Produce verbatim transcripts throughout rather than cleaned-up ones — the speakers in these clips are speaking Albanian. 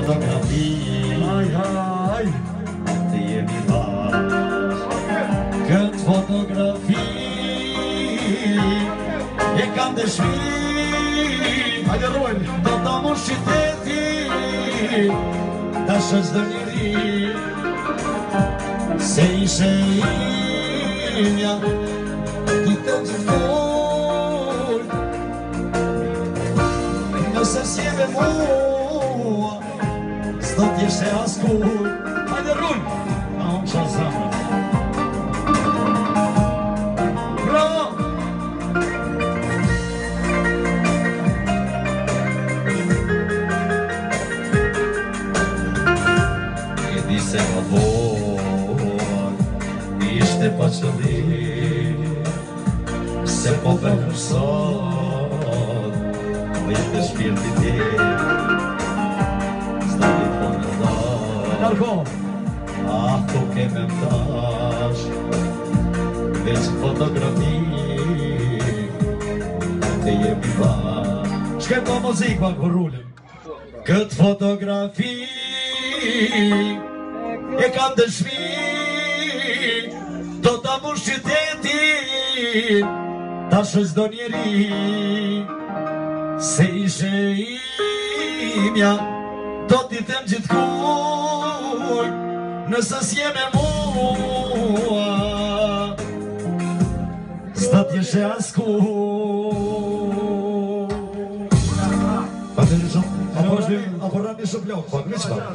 fotografi, Aj, aj, të jemi bashkë. Këtë fotografi e kam dëshmi, hajde rojnë. do të mosh qyteti, ta shës do njëri, se ishe imja, ti të gjithmonë, nëse s'jeve mua, s'do t'jeshe askur. Hajde rojnë. A unë qa zamra. Bravo. E di se më vonë, ishte pa qëllim, se po përkërson, me të shpirti tim, s'da di po në dash, Marko. ah, tu keme më tash, veç fotografi, të jemi bashkë. Shkem ka muzikë pa kur rullim. Këtë fotografi e kam dëshmi, do ta mush qytetin, ta shës do njeri, se ishe imja, do t'i them gjithë kuj, nëse s'je me mua, s'da t'jeshe askuj. Pa të një shumë. Apo vazhdim, apo rrani shumë blok. Po, një qëpa.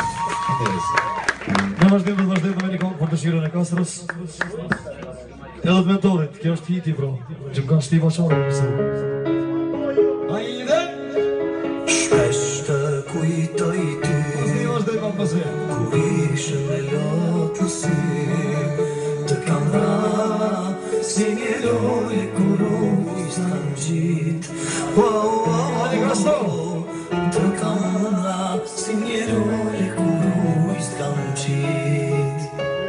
Në vazhdim dhe vazhdim dhe me një kohë për dëshirën e Kastrës. Edhe të mentorit, kjo është hiti, bro. Që më kanë shtiva qarë, përse. Hajde! Shpesh të kujtoj ty, Vazhdim, vazhdim, pa përse. kur ishe me lotë në sy, të kam ra, si një lojë kur unë s'kam gjitë. Wow, wow, Hajde, Krasto! të kam ra, si një lojë kur unë s'kam gjitë.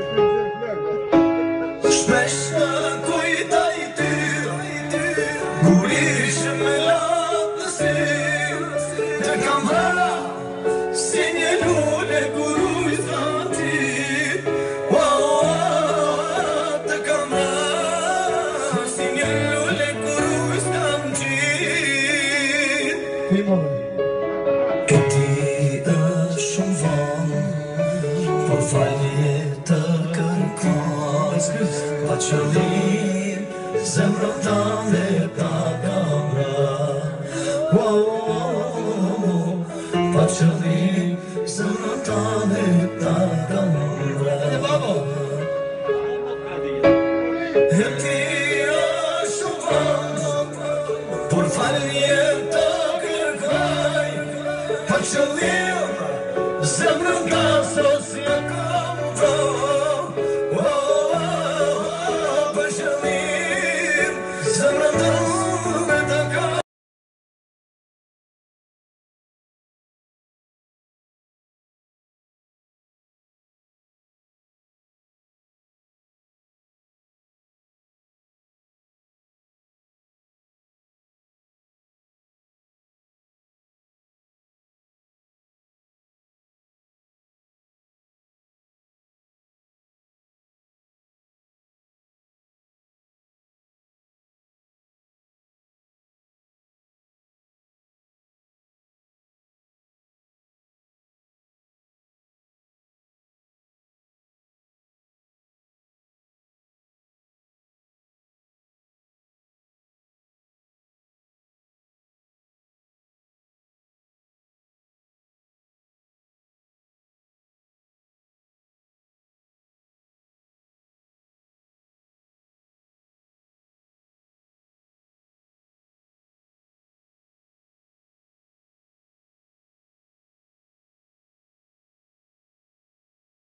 Shpesh të kujtoj ty, kur ishe me lotë në sy, të kam ra, si një lule kur uj s'kam gjitë. Wow, wow, të kam ra, si një lule kur uj s'kam gjitë. Ti morë. E ti është shumë vonë, por falje të kërkoj, pa qëllim, zemrën tënde ta kam ra. Wow, wow, wow, pa qëllim, zemrën tënde ta kam ra. E ti është shumë vonë, por falje të kërkoj, pa qëllim, zemrën ta so si